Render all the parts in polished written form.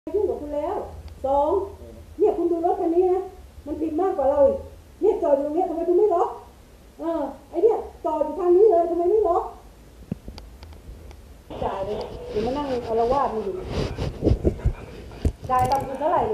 ยุ่งกับคุณแล้วสองเนี่ยคุณดูรถคันนี้นะมันผิดมากกว่าเราอีกเนี่ยจอดอยู่ตรงนี้ทำไมคุณไม่ล็อกไอเนี่ยจอดอยู่ทางนี้เลยทำไมไม่ล็อกจ่ายเลยเดี๋ยวมานั่งอารวาสมันอยู่จ่ายตังค์คุณเท่าไหร่ดิ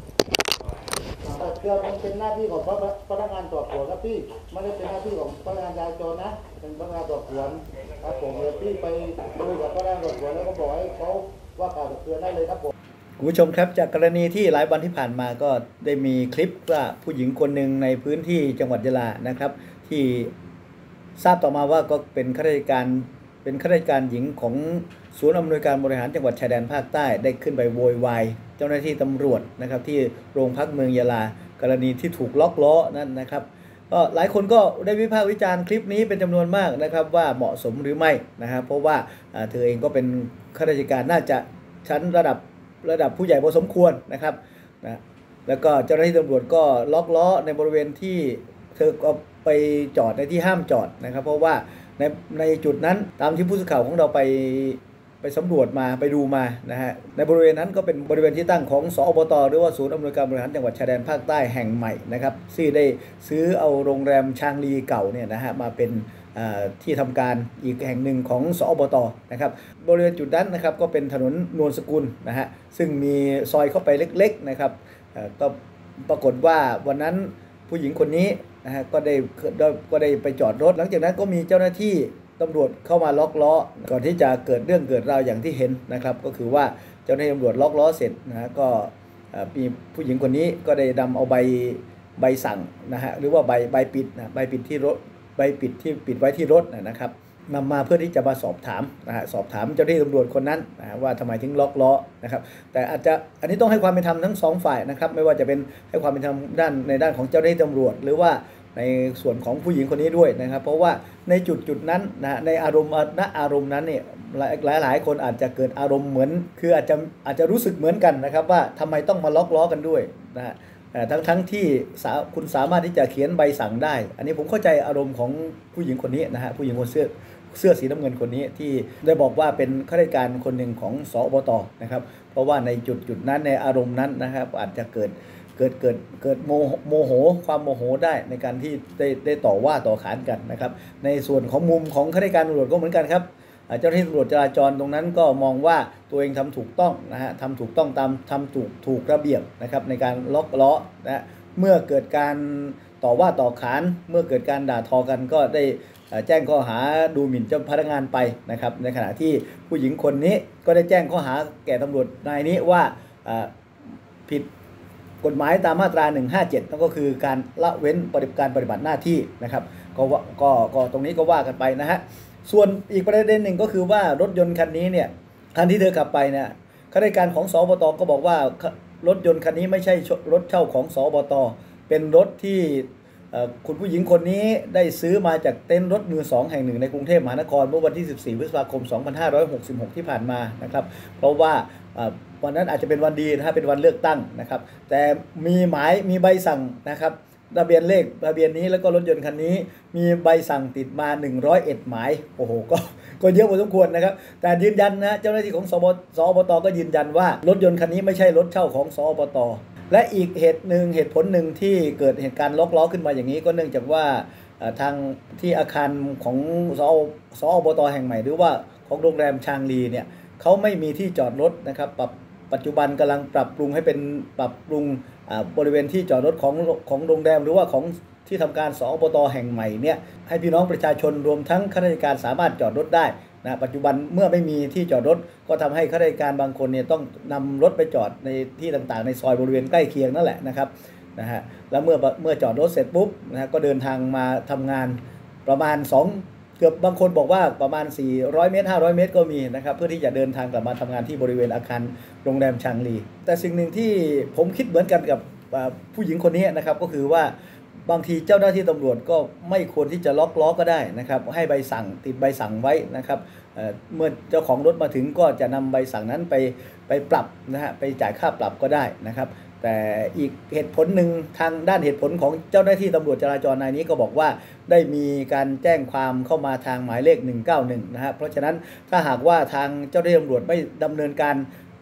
เกือบมันเป็นหน้าที่ของพนักงานสอบสวนครับพี่ไม่ได้เป็นหน้าที่ของพนักงานจราจรนะเป็นพนักงานสอบสวนครับผมเลยพี่ไปดูกับพนักงานสอบสวนแล้วก็บอกให้เขาว่ากล่าวตักเตือนได้เลยครับผมคุณผู้ชมครับจากกรณีที่หลายวันที่ผ่านมาก็ได้มีคลิปว่าผู้หญิงคนหนึ่งในพื้นที่จังหวัดยะลานะครับที่ทราบต่อมาว่าก็เป็นข้าราชการหญิงของศูนย์อำนวยการบริหารจังหวัดชายแดนภาคใต้ได้ขึ้นไปโวยวายเจ้าหน้าที่ตำรวจนะครับที่โรงพักเมืองยะลากรณีที่ถูกล็อกล้อนั่นนะครับก็หลายคนก็ได้วิพากษ์วิจารณ์คลิปนี้เป็นจำนวนมากนะครับว่าเหมาะสมหรือไม่นะครับเพราะว่าเธอเองก็เป็นข้าราชการน่าจะชั้นระดับผู้ใหญ่พอสมควรนะครับนะแล้วก็เจ้าหน้าที่ตำรวจก็ล็อกล้อในบริเวณที่เธอก็ไปจอดในที่ห้ามจอดนะครับเพราะว่าในจุดนั้นตามที่ผู้สื่อข่าวของเราไปสำรวจมาไปดูมานะฮะในบริเวณนั้นก็เป็นบริเวณที่ตั้งของสอบต.หรือว่าศูนย์อำนวยการบริหารจังหวัดชายแดนภาคใต้แห่งใหม่นะครับซึ่งได้ซื้อเอาโรงแรมชางลีเก่าเนี่ยนะฮะมาเป็นที่ทำการอีกแห่งหนึ่งของสอบต.นะครับบริเวณจุดนั้นนะครับก็เป็นถนนนวลสกุลนะฮะซึ่งมีซอยเข้าไปเล็กๆนะครับก็ปรากฏว่าวันนั้นผู้หญิงคนนี้นะฮะก็ได้ไปจอดรถหลังจากนั้นก็มีเจ้าหน้าที่ตำรวจเข้ามาล็อกล้อก่อนที่จะเกิดเรื่องเกิดราวอย่างที่เห็นนะครับก็คือว่าเจ้าหน้าที่ตำรวจล็อกล้อเสร็จนะฮะก็มีผู้หญิงคนนี้ก็ได้นำเอาใบสั่งนะฮะหรือว่าใบปิดนะใบปิดที่รถใบปิดที่ปิดไว้ที่รถนะครับนำมาเพื่อที่จะมาสอบถามนะฮะสอบถามเจ้าหน้าที่ตำรวจคนนั้นนะว่าทำไมถึงล็อกล้อนะครับแต่อันนี้ต้องให้ความเป็นธรรมทั้งสองฝ่ายนะครับไม่ว่าจะเป็นให้ความเป็นธรรมในด้านของเจ้าหน้าที่ตำรวจหรือว่าในส่วนของผู้หญิงคนนี้ด้วยนะครับเพราะว่าในจุดนั้นนะในอารมณ์นั้นเนี่ยหลายคนอาจจะเกิดอารมณ์เหมือนคืออาจจะรู้สึกเหมือนกันนะครับว่าทำไมต้องมาล็อกล้อกันด้วยนะฮะทั้งที่คุณสามารถที่จะเขียนใบสั่งได้อันนี้ผมเข้าใจอารมณ์ของผู้หญิงคนนี้นะฮะผู้หญิงคนเสื้อสีน้ำเงินคนนี้ที่ได้บอกว่าเป็นข้าราชการคนหนึ่งของสอบต.นะครับเพราะว่าในจุดนั้นในอารมณ์นั้นนะครับอาจจะเกิดโมโหความโมโหได้ในการที่ได้ต่อว่าต่อขานกันนะครับในส่วนของมุมของข้าราชการตำรวจก็เหมือนกันครับเจ้าหน้าที่ตำรวจจราจรตรงนั้นก็มองว่าตัวเองทำถูกต้องนะฮะทำถูกต้องตามทำถูกระเบียบนะครับในการล็อกล้อนะเมื่อเกิดการต่อว่าต่อขานเมื่อเกิดการด่าทอกันก็ได้แจ้งข้อหาดูหมิ่นเจ้าพนักงานไปนะครับในขณะที่ผู้หญิงคนนี้ก็ได้แจ้งข้อหาแก่ตำรวจนายนี้ว่าผิดกฎหมายตามมาตรา157นั่นก็คือการละเว้นการปฏิบัติหน้าที่นะครับก็ตรงนี้ก็ว่ากันไปนะฮะส่วนอีกประเด็นหนึ่งก็คือว่ารถยนต์คันนี้เนี่ยคันที่เธอขับไปเนี่ยข้าราชการของสบต.ก็บอกว่ารถยนต์คันนี้ไม่ใช่รถเช่าของสบต.เป็นรถที่คุณผู้หญิงคนนี้ได้ซื้อมาจากเต็นท์รถมือสองแห่งหนึ่งในกรุงเทพมหานครเมื่อวันที่14 พฤษภาคม 2566 ที่ผ่านมานะครับเพราะว่าวันนั้นอาจจะเป็นวันดีนะฮะเป็นวันเลือกตั้งนะครับแต่มีใบสั่งนะครับทะเบียนนี้แล้วก็รถยนต์คันนี้มีใบสั่งติดมา101หมายโอ้โหก็เยอะพอสมควรนะครับแต่ยืนยันนะเจ้าหน้าที่ของสอบต.ก็ยืนยันว่ารถยนต์คันนี้ไม่ใช่รถเช่าของสอบต.และอีกเหตุผลหนึ่งที่เกิดเหตุการณ์ล็อกล้อขึ้นมาอย่างนี้ก็เนื่องจากว่าทางที่อาคารของสอบต.แห่งใหม่หรือว่าของโรงแรมชางลีเนี่ยเขาไม่มีที่จอดรถนะครับปัจจุบันกำลังปรับปรุงให้เป็นปรับปรุงบริเวณที่จอดรถของโรงแรมหรือว่าของที่ทำการสอบต.แห่งใหม่เนี่ยให้พี่น้องประชาชนรวมทั้งข้าราชการสามารถจอดรถได้นะปัจจุบันเมื่อไม่มีที่จอดรถก็ทำให้ข้าราชการบางคนเนี่ยต้องนำรถไปจอดในที่ต่างๆในซอยบริเวณใกล้เคียงนั่นแหละนะครับนะฮะแล้วเมื่อจอดรถเสร็จปุ๊บนะฮะก็เดินทางมาทำงานประมาณเกือบบางคนบอกว่าประมาณ400 เมตร500 เมตรก็มีนะครับเพื่อที่จะเดินทางกลับมาทำงานที่บริเวณอาคารโรงแรมชางลีแต่สิ่งหนึ่งที่ผมคิดเหมือนกันกับผู้หญิงคนนี้นะครับก็คือว่าบางทีเจ้าหน้าที่ตำรวจก็ไม่ควรที่จะล็อกล้อก็ได้นะครับให้ใบสั่งติดใบสั่งไว้นะครับเมื่อเจ้าของรถมาถึงก็จะนำใบสั่งนั้นไปปรับนะฮะไปจ่ายค่าปรับก็ได้นะครับแต่อีกเหตุผลหนึ่งทางด้านเหตุผลของเจ้าหน้าที่ตำรวจจราจรนายนี้ก็บอกว่าได้มีการแจ้งความเข้ามาทางหมายเลข191นะฮะเพราะฉะนั้นถ้าหากว่าทางเจ้าหน้าที่ตำรวจไม่ดำเนินการ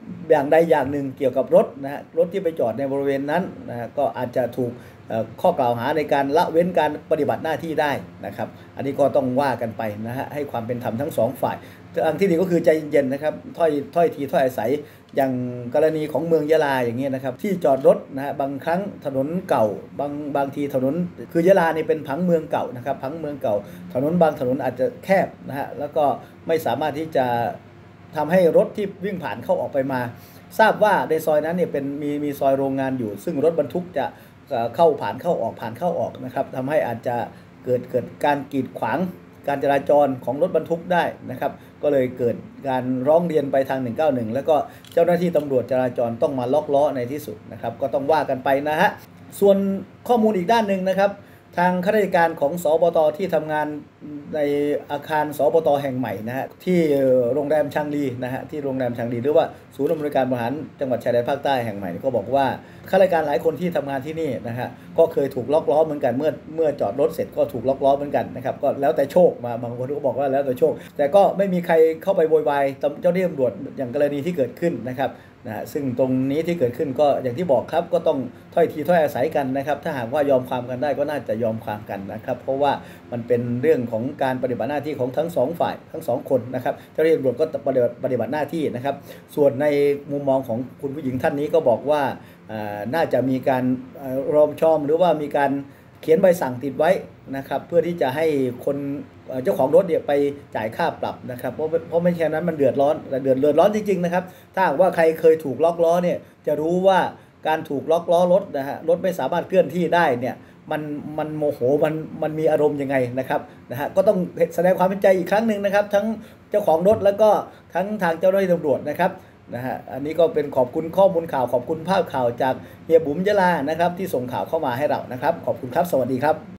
อย่างใดอย่างหนึ่งเกี่ยวกับรถนะฮะรถที่ไปจอดในบริเวณนั้นนะฮะก็อาจจะถูกข้อกล่าวหาในการละเว้นการปฏิบัติหน้าที่ได้นะครับอันนี้ก็ต้องว่ากันไปนะฮะให้ความเป็นธรรมทั้งสองฝ่ายทางที่ดีก็คือใจเย็นๆนะครับถ้อยทีถ้อยอาศัยอย่างกรณีของเมืองยะลาอย่างเงี้ยนะครับที่จอดรถนะฮะบางครั้งถนนเก่าบางทีถนนคือยะลานี่เป็นผังเมืองเก่านะครับผังเมืองเก่าถนนบางถนนอาจจะแคบนะฮะแล้วก็ไม่สามารถที่จะทำให้รถที่วิ่งผ่านเข้าออกไปมาทราบว่าในซอยนั้นเนี่ยเป็นมีซอยโรงงานอยู่ซึ่งรถบรรทุกจะเข้าผ่านเข้าออกนะครับทำให้อาจจะเกิดการกีดขวางการจราจรของรถบรรทุกได้นะครับก็เลยเกิดการร้องเรียนไปทาง191แล้วก็เจ้าหน้าที่ตำรวจจราจรต้องมาล็อกล้อในที่สุดนะครับก็ต้องว่ากันไปนะฮะส่วนข้อมูลอีกด้านหนึ่งนะครับทางข้าราชการของสบตที่ทำงานในอาคารสบตแห่งใหม่นะฮะที่โรงแรมชางรีนะฮะที่โรงแรมชางรีหรือว่าศูนย์อำนวยการบริหารจังหวัดชายแดนภาคใต้แห่งใหม่ก็บอกว่าข้าราชการหลายคนที่ทำงานที่นี่นะฮะก็เคยถูกล็อกล้อเหมือนกันเมื่อจอดรถเสร็จก็ถูกล็อกล้อเหมือนกันนะครับก็แล้วแต่โชคมาบางคนก็บอกว่าแล้วแต่โชคแต่ก็ไม่มีใครเข้าไปโวยวายเจ้าหน้าที่ตำรวจอย่างกรณีที่เกิดขึ้นนะครับนะซึ่งตรงนี้ที่เกิดขึ้นก็อย่างที่บอกครับก็ต้องถ้อยทีถ้อยอาศัยกันนะครับถ้าหากว่ายอมความกันได้ก็น่าจะยอมความกันนะครับเพราะว่ามันเป็นเรื่องของการปฏิบัติหน้าที่ของทั้งสองฝ่ายทั้งสองคนนะครับเจ้าหน้าที่ตำรวจก็ปฏิบัติหน้าที่นะครับส่วนในมุมมองของคุณผู้หญิงท่านนี้ก็บอกว่าน่าจะมีการรอมชอมหรือว่ามีการเขียนใบสั่งติดไว้นะครับเพื่อที่จะให้คนเจ้าของรถเนี่ยไปจ่ายค่าปรับนะครับเพราะไม่เช่นนั้นมันเดือดร้อนจริงๆนะครับถ้าหากว่าใครเคยถูกล็อกล้อเนี่ยจะรู้ว่าการถูกล็อกล้อรถนะฮะรถไม่สามารถเคลื่อนที่ได้เนี่ยมันโมโหมันมีอารมณ์ยังไงนะครับนะฮะก็ต้องแสดงความเป็นใจอีกครั้งหนึ่งนะครับทั้งเจ้าของรถแล้วก็ทั้งทางเจ้าหน้าที่ตำรวจนะครับนะฮะอันนี้ก็เป็นขอบคุณข้อมูลข่าวขอบคุณภาพข่าวจากเฮียบุ๋มยะลานะครับที่ส่งข่าวเข้ามาให้เรานะครับขอบคุณครับสวัสดีครับ